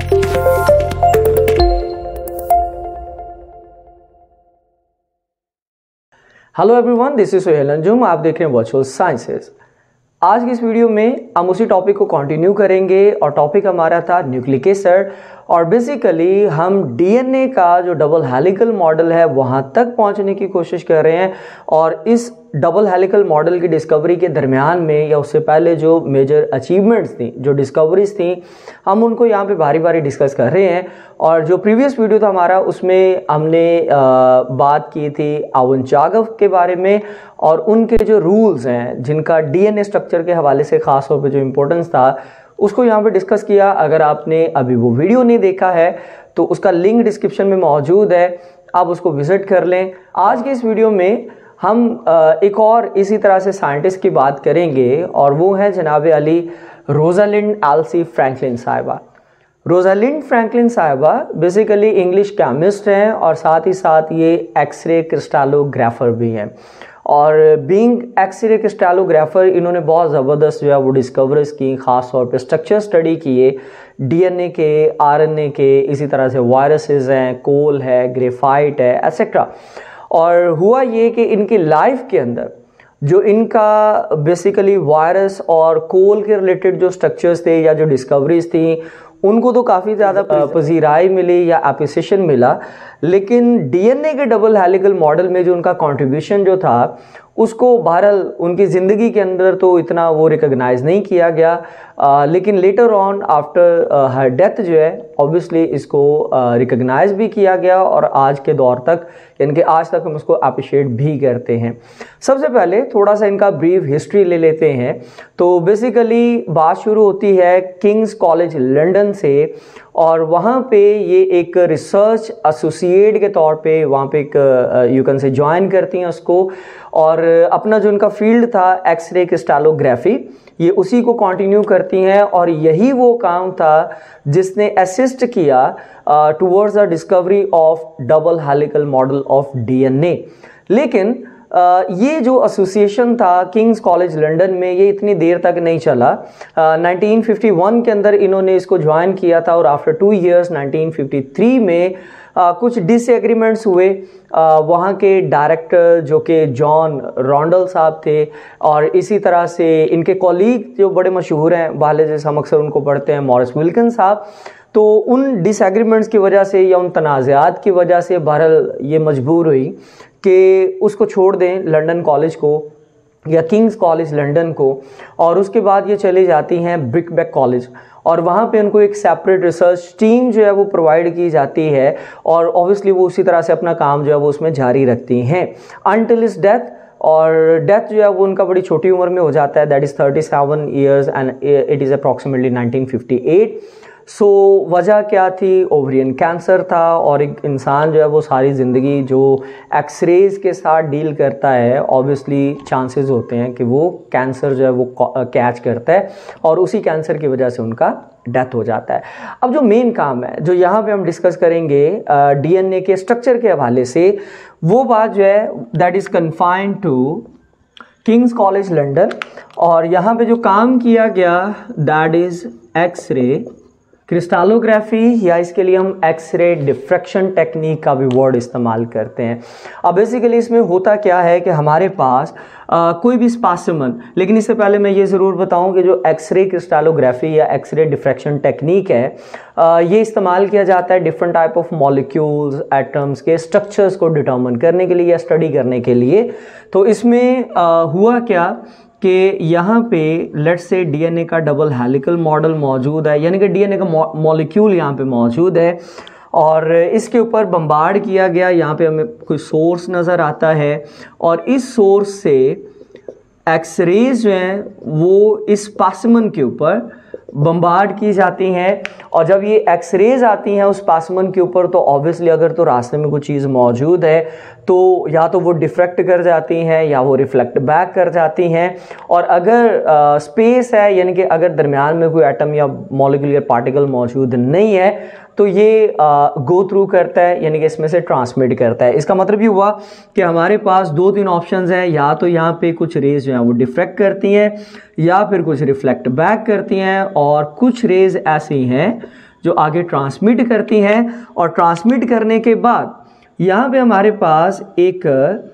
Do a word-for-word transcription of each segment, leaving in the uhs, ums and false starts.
Hello everyone, this is Sohail Anjum. आप देख रहे हैं वर्चुअल साइंसेस। आज की इस वीडियो में हम उसी टॉपिक को कंटिन्यू करेंगे और टॉपिक हमारा था न्यूक्लिक एसिड। और बेसिकली हम डीएनए का जो डबल हेलिकल मॉडल है वहां तक पहुंचने की कोशिश कर रहे हैं। और इस डबल हेलिकल मॉडल की डिस्कवरी के दरमियान में या उससे पहले जो मेजर अचीवमेंट्स थी, जो डिस्कवरीज थी, हम उनको यहाँ पे बारी बारी डिस्कस कर रहे हैं। और जो प्रीवियस वीडियो था हमारा, उसमें हमने आ, बात की थी आवनचागव के बारे में और उनके जो रूल्स हैं जिनका डीएनए स्ट्रक्चर के हवाले से खास तौर पे जो इम्पोर्टेंस था उसको यहाँ पे डिस्कस किया। अगर आपने अभी वो वीडियो नहीं देखा है तो उसका लिंक डिस्क्रिप्शन में मौजूद है, आप उसको विजिट कर लें। आज के इस वीडियो में हम एक और इसी तरह से साइंटिस्ट की बात करेंगे और वो है जनाब अली रोजालिंड एल्सी फ्रैंकलिन साहिबा। रोजालिंड फ्रैंकलिन साहिबा बेसिकली इंग्लिश केमिस्ट हैं और साथ ही साथ ये एक्सरे क्रिस्टलोग्राफर भी हैं। और बीइंग एक्सरे क्रिस्टलोग्राफर इन्होंने बहुत ज़बरदस्त जो है वो डिस्कवरीज की, ख़ास तौर पे स्ट्रक्चर स्टडी किए डीएनए के, आरएनए के, इसी तरह से वायरसेस हैं, कोल है, ग्रेफाइट है, एटसेट्रा। और हुआ ये कि इनकी लाइफ के अंदर जो इनका बेसिकली वायरस और कोल के रिलेटेड जो स्ट्रक्चर्स थे या जो डिस्कवरीज थी उनको तो काफ़ी ज़्यादा पजीराई मिली या एप्रिसिएशन मिला, लेकिन डीएनए के डबल हेलिकल मॉडल में जो उनका कंट्रीब्यूशन जो था उसको बहरहाल उनकी ज़िंदगी के अंदर तो इतना वो रिकॉग्नाइज नहीं किया गया। आ, लेकिन later on after her death जो है ऑब्वियसली इसको रिकॉग्नाइज भी किया गया और आज के दौर तक, यानी कि आज तक हम उसको अप्रिशिएट भी करते हैं। सबसे पहले थोड़ा सा इनका ब्रीफ हिस्ट्री ले लेते हैं। तो बेसिकली बात शुरू होती है किंग्स कॉलेज लंदन से और वहाँ पे ये एक रिसर्च एसोसिएट के तौर पे वहाँ पे एक यू कैन से ज्वाइन करती हैं उसको। और अपना जो उनका फील्ड था एक्सरे क्रिस्टलोग्राफी, ये उसी को कंटिन्यू करती हैं और यही वो काम था जिसने असिस्ट किया towards the discovery of double helical model of DNA. लेकिन Uh, ये जो एसोसिएशन था किंग्स कॉलेज लंदन में, ये इतनी देर तक नहीं चला। uh, नाइनटीन फिफ्टी वन के अंदर इन्होंने इसको ज्वाइन किया था और after two years nineteen fifty three में uh, कुछ डिसएग्रीमेंट्स हुए। uh, वहाँ के डायरेक्टर जो कि जॉन रॉन्डल साहब थे और इसी तरह से इनके कॉलीग जो बड़े मशहूर हैं, बाले जैसे हम अक्सर उनको पढ़ते हैं, मॉरिस विल्किन साहब। तो उन डिसएग्रीमेंट्स की वजह से या उन तनाज़ात की वजह से बहरहाल ये मजबूर हुई कि उसको छोड़ दें लंदन कॉलेज को या किंग्स कॉलेज लंदन को। और उसके बाद ये चली जाती हैं ब्रिकबेक कॉलेज और वहाँ पे उनको एक सेपरेट रिसर्च टीम जो है वो प्रोवाइड की जाती है और ऑब्वियसली वो उसी तरह से अपना काम जो है वो उसमें जारी रखती हैं अनटिल इस डेथ। और डेथ जो है वो उनका बड़ी छोटी उम्र में हो जाता है, that is thirty seven years and it is approximately nineteen fifty eight. So so, वजह क्या थी? ओवरियन कैंसर था। और एक इंसान जो है वो सारी ज़िंदगी जो एक्सरेज के साथ डील करता है, ऑब्वियसली चांसेस होते हैं कि वो कैंसर जो है वो कैच करता है और उसी कैंसर की वजह से उनका डेथ हो जाता है। अब जो मेन काम है जो यहाँ पे हम डिस्कस करेंगे डीएनए के स्ट्रक्चर के हवाले से, वो बात जो है that is confined to King's College London. और यहाँ पे जो काम किया गया दैट इज़ एक्सरे क्रिस्टलोग्राफी, या इसके लिए हम एक्सरे डिफ्रैक्शन टेक्निक का भी वर्ड इस्तेमाल करते हैं। अब बेसिकली इसमें होता क्या है कि हमारे पास आ, कोई भी स्पेसिमेन, लेकिन इससे पहले मैं ये ज़रूर बताऊं कि जो एक्सरे क्रिस्टलोग्राफी या एक्सरे डिफ्रैक्शन टेक्निक है, आ, ये इस्तेमाल किया जाता है different type of molecules, atoms के स्ट्रक्चर्स को डिटर्मिन करने के लिए या स्टडी करने के लिए। तो इसमें आ, हुआ क्या कि यहाँ पे लेट्स से डीएनए का डबल हेलिकल मॉडल मौजूद है, यानी कि डीएनए का मॉलिक्यूल यहाँ पे मौजूद है और इसके ऊपर बम्बार्ड किया गया। यहाँ पे हमें कोई सोर्स नज़र आता है और इस सोर्स से एक्सरेज जो हैं वो इस स्पेसिमेन के ऊपर बम्बार्ड की जाती हैं। और जब ये एक्सरेज आती हैं उस स्पेसिमेन के ऊपर, तो ऑब्वियसली अगर तो रास्ते में कोई चीज़ मौजूद है तो या तो वो डिफ्रैक्ट कर जाती हैं या वो रिफ्लेक्ट बैक कर जाती हैं। और अगर स्पेस है, यानी कि अगर दरमियान में कोई एटम या मॉलिक्यूल या पार्टिकल मौजूद नहीं है, तो ये गो थ्रू करता है, यानी कि इसमें से ट्रांसमिट करता है। इसका मतलब ये हुआ कि हमारे पास दो तीन ऑप्शंस हैं, या तो यहाँ पे कुछ रेज जो हैं वो डिफ्रैक्ट करती हैं या फिर कुछ रिफ्लेक्ट बैक करती हैं और कुछ रेज ऐसी हैं जो आगे ट्रांसमिट करती हैं, और ट्रांसमिट करने के बाद यहाँ पे हमारे पास एक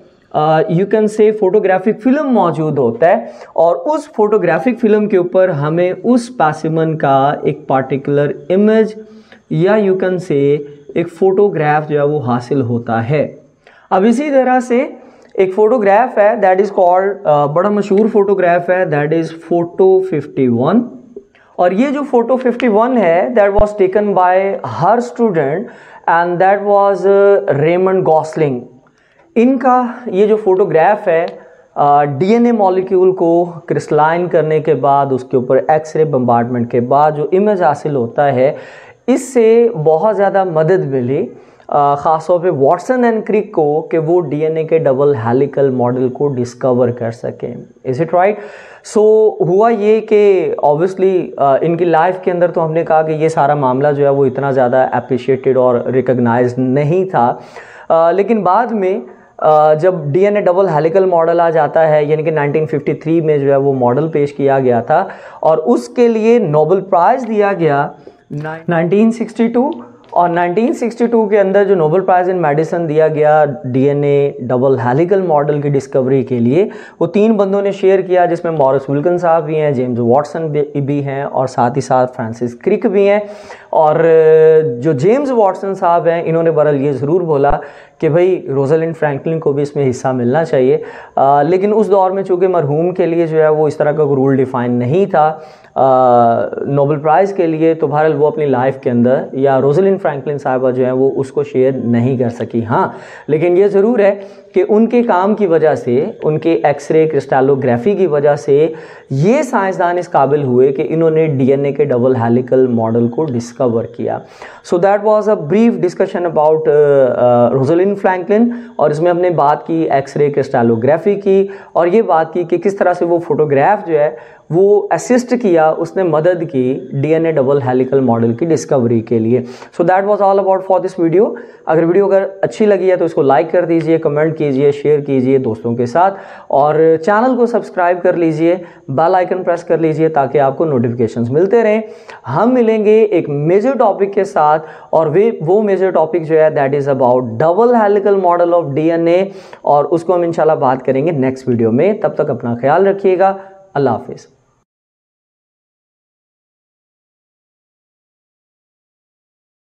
you can say photographic film मौजूद होता है, और उस फोटोग्राफिक फिल्म के ऊपर हमें उस स्पेसिमेन का एक पार्टिकुलर इमेज या यू कैन से एक फोटोग्राफ जो है वो हासिल होता है। अब इसी तरह से एक फोटोग्राफ है दैट इज कॉल्ड, बड़ा मशहूर फोटोग्राफ है that is photo fifty one, और ये जो फोटो फिफ्टी वन है that was taken by her student and that was Raymond Gosling. इनका ये जो फोटोग्राफ है डीएनए मॉलिक्यूल को क्रिस्टलाइन करने के बाद उसके ऊपर एक्सरे बम्बार्डमेंट के बाद जो इमेज हासिल होता है, इससे बहुत ज़्यादा मदद मिली ख़ासतौर पे वॉटसन एंड क्रिक को कि वो डीएनए के डबल हेलिकल मॉडल को डिस्कवर कर सकें। Is it right? सो हुआ ये कि ऑब्वियसली इनकी लाइफ के अंदर तो हमने कहा कि ये सारा मामला जो है वो इतना ज़्यादा अप्रिशिएटेड और रिकग्नाइज नहीं था, uh, लेकिन बाद में Uh, जब डीएनए डबल हेलिकल मॉडल आ जाता है, यानी कि नाइनटीन फिफ्टी थ्री में जो है वो मॉडल पेश किया गया था, और उसके लिए नोबेल प्राइज़ दिया गया नाइनटीन सिक्सटी टू, और नाइनटीन सिक्सटी टू के अंदर जो नोबेल प्राइज़ इन मेडिसिन दिया गया डीएनए डबल हेलिकल मॉडल की डिस्कवरी के लिए, वो तीन बंदों ने शेयर किया, जिसमें मॉरिस विल्किन साहब भी हैं, जेम्स वॉटसन भी हैं, और साथ ही साथ फ्रांसिस क्रिक भी हैं। और जो जेम्स वॉटसन साहब हैं, इन्होंने बहरहाल ये ज़रूर बोला कि भाई रोज़लिंड फ्रैंकलिन को भी इसमें हिस्सा मिलना चाहिए, आ, लेकिन उस दौर में चूँकि मरहूम के लिए जो है वो इस तरह का रूल डिफ़ाइन नहीं था नोबेल प्राइज़ के लिए, तो बहरहाल वो अपनी लाइफ के अंदर या रोज़लिंड फ्रैंकलिन साहिबा जो है वो उसको शेयर नहीं कर सकी। हाँ, लेकिन ये ज़रूर है कि उनके काम की वजह से, उनके एक्सरे क्रिस्टलोग्राफी की वजह से ये साइंसदान इस काबिल हुए कि इन्होंने डीएनए के डबल हेलिकल मॉडल को डिस्कवर किया। So that was a brief discussion about Rosalind Franklin, और इसमें हमने बात की एक्सरे क्रिस्टलोग्राफी की, और ये बात की कि किस तरह से वो फोटोग्राफ जो है वो असिस्ट किया, उसने मदद की डीएनए डबल हेलिकल मॉडल की डिस्कवरी के लिए। So that was all about for this video. अगर वीडियो अगर अच्छी लगी है तो इसको लाइक कर दीजिए, कमेंट कीजिए, शेयर कीजिए दोस्तों के साथ, और चैनल को सब्सक्राइब कर लीजिए, बेल आइकन प्रेस कर लीजिए ताकि आपको नोटिफिकेशंस मिलते रहें। हम मिलेंगे एक मेजर टॉपिक के साथ, और वे वो मेजर टॉपिक जो है that is about double helical model of DNA, और उसको हम इंशाल्लाह बात करेंगे नेक्स्ट वीडियो में। तब तक अपना ख्याल रखिएगा। अल्लाह हाफिज़।